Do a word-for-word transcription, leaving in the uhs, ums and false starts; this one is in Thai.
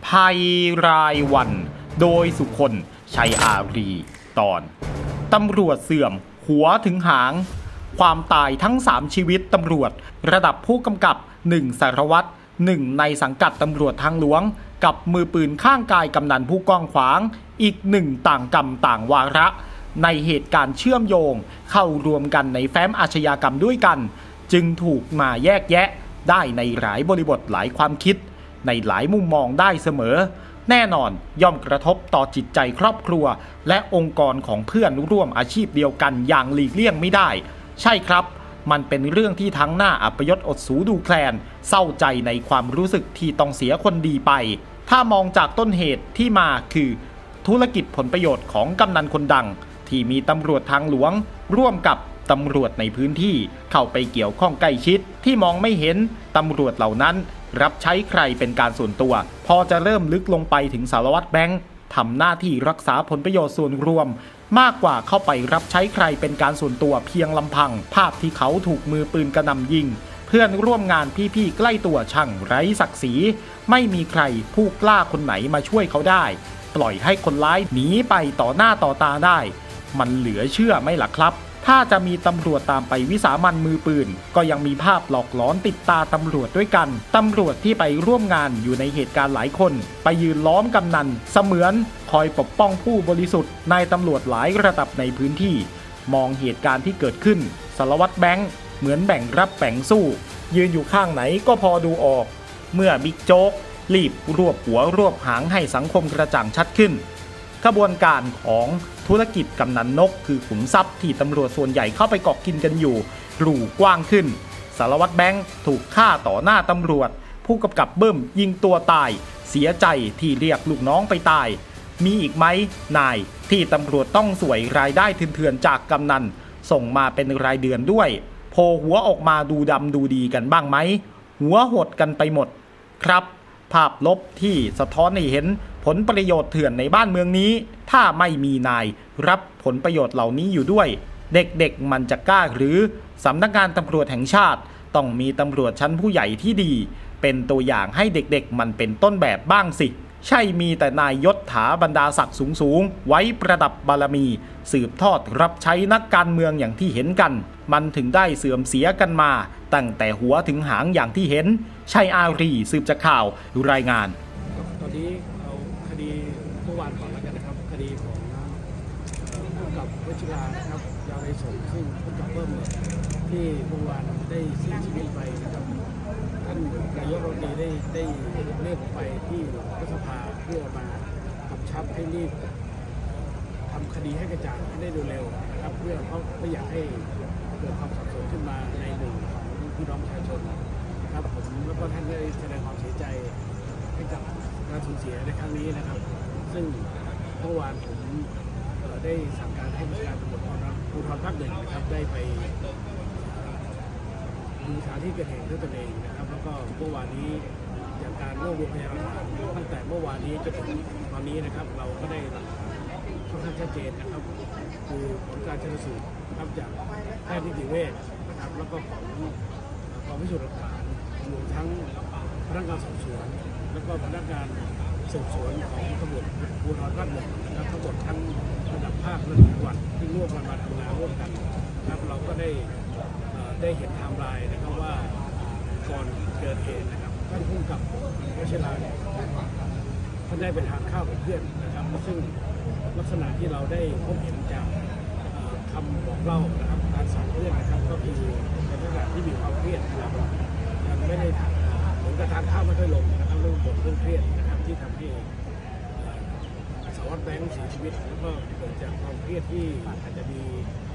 ภัยรายวันโดยสุคนชัยอารีตอนตำรวจเสื่อมหัวถึงหางความตายทั้งสามชีวิตตำรวจระดับผู้กำกับหนึ่งสารวัตรหนึ่งในสังกัดตำรวจทางหลวงกับมือปืนข้างกายกำนันผู้กองขวางอีกหนึ่งต่างกรรมต่างวาระในเหตุการณ์เชื่อมโยงเข้ารวมกันในแฟ้มอาชญากรรมด้วยกันจึงถูกมาแยกแยะได้ในหลายบริบทหลายความคิดในหลายมุมมองได้เสมอแน่นอนย่อมกระทบต่อจิตใจครอบครัวและองค์กรของเพื่อนร่วมอาชีพเดียวกันอย่างหลีกเลี่ยงไม่ได้ใช่ครับมันเป็นเรื่องที่ทั้งหน้าอัปยศอดสูดูแคลนเศร้าใจในความรู้สึกที่ต้องเสียคนดีไปถ้ามองจากต้นเหตุที่มาคือธุรกิจผลประโยชน์ของกำนันคนดังที่มีตำรวจทางหลวงร่วมกับตำรวจในพื้นที่เข้าไปเกี่ยวข้องใกล้ชิดที่มองไม่เห็นตำรวจเหล่านั้นรับใช้ใครเป็นการส่วนตัวพอจะเริ่มลึกลงไปถึงสารวัตรแบงค์ทำหน้าที่รักษาผลประโยชน์ส่วนรวมมากกว่าเข้าไปรับใช้ใครเป็นการส่วนตัวเพียงลำพังภาพที่เขาถูกมือปืนกระหน่ำยิงเพื่อนร่วมงานพี่ๆใกล้ตัวช่างไร้ศักดิ์ศรีไม่มีใครผู้กล้าคนไหนมาช่วยเขาได้ปล่อยให้คนร้ายหนีไปต่อหน้าต่อตาได้มันเหลือเชื่อไหมล่ะครับถ้าจะมีตำรวจตามไปวิสามันมือปืนก็ยังมีภาพหลอกหลอนติดตาตำรวจด้วยกันตำรวจที่ไปร่วมงานอยู่ในเหตุการณ์หลายคนไปยืนล้อมกำนันเสมือนคอยปกป้องผู้บริสุทธิ์นายตำรวจหลายระดับในพื้นที่มองเหตุการณ์ที่เกิดขึ้นสารวัตรแบงค์เหมือนแบ่งรับแบ่งสู้ยืนอยู่ข้างไหนก็พอดูออกเมื่อบิ๊กโจ๊กรีบรวบหัวรวบหางให้สังคมกระจ่างชัดขึ้นขบวนการของธุรกิจกำนันนกคือขุมทรัพย์ที่ตำรวจส่วนใหญ่เข้าไปเกาะกินกันอยู่รูกว้างขึ้นสารวัตรแบงค์ถูกฆ่าต่อหน้าตำรวจผู้กำกับเบิ้มยิงตัวตายเสียใจที่เรียกลูกน้องไปตายมีอีกไหมนายที่ตำรวจต้องสวยรายได้เถื่อนๆจากกำนันส่งมาเป็นรายเดือนด้วยโผล่หัวออกมาดูดำดูดีกันบ้างไหมหัวหดกันไปหมดครับภาพลบที่สะท้อนให้เห็นผลประโยชน์เถื่อนในบ้านเมืองนี้ถ้าไม่มีนายรับผลประโยชน์เหล่านี้อยู่ด้วยเด็กๆมันจะกล้าหรือสำนักงานตำรวจแห่งชาติต้องมีตำรวจชั้นผู้ใหญ่ที่ดีเป็นตัวอย่างให้เด็กๆมันเป็นต้นแบบบ้างสิใช่มีแต่นายยศถาบรรดาศักดิ์สูงๆไว้ประดับบารมีสืบทอดรับใช้นักการเมืองอย่างที่เห็นกันมันถึงได้เสื่อมเสียกันมาตั้งแต่หัวถึงหางอย่างที่เห็นชัยอารีสืบจากข่าวรายงานตอนนี้เอาคดีเมื่อวานก่อนแล้วกันนะครับคดีของผู้กับวชิรานะครับยาวในสงซึ่งผู้กับเพิ่มที่เมื่อวานได้เสียชีวิตไปนะครับท่านนายกรัฐมนตรีได้ได้เรียกไปที่รัฐสภาเพื่อมากำชับให้รีบทำคดีให้กระจ่างให้ได้เร็วๆนะครับเพื่อเขาไม่อยากให้เกิดความสับสนขึ้นมาในหนึ่งของพี่น้องประชาชนนะครับผมแล้วก็ท่านได้แสดงความเสียใจให้กับการสูญเสียในครั้งนี้นะครับซึ่งเมื่อวานผมได้สั่งการให้ผู้การตำรวจภูธรภาคหนึ่งนะครับได้ไปดูสถานที่เกิดเหตุด้วยตนเองนะครับแล้วก็เมื่อวานนี้จากการรวบรวมพยานหลักฐานตั้งแต่เมื่อวานนี้จนถึงตอนนี้นะครับเราก็ได้หลักฐานค่อนข้างชัดเจนนะครับคือผลการชันสูตรนะครับจากแพทย์นิติเวชนะครับแล้วก็ของกองพิสูจน์หลักฐานรวมทั้งพนักงานสอบสวนแล้วก็พนักงานสืบสวนของตำรวจภูธรภาคหนึ่งนะครับทั้งหมดทั้งระดับภาคระดับจังหวัดที่ร่วมกันมาทำงานร่วมกันนะครับเราก็ได้ได้เห็นไทม์ไลน์นะครับว่าก่อนเกิดเหตุนะครับท่านผู้กำกับวชิราท่านได้ไปทานข้าวกับเพื่อนนะครับซึ่งลักษณะที่เราได้พบเห็นจากคำบอกเล่านะครับการสอนเพื่อนนะครับก็คือในลักษณะที่มีความเครียดนะครับยังไม่ได้ผมกระทานข้าวไม่ค่อยลงนะครับเรื่องบ่นเรื่องเครียดนะครับที่ทำให้สารวัตรแบงค์เสียชีวิตแล้วก็เกิดจากความเครียดที่อาจจะมี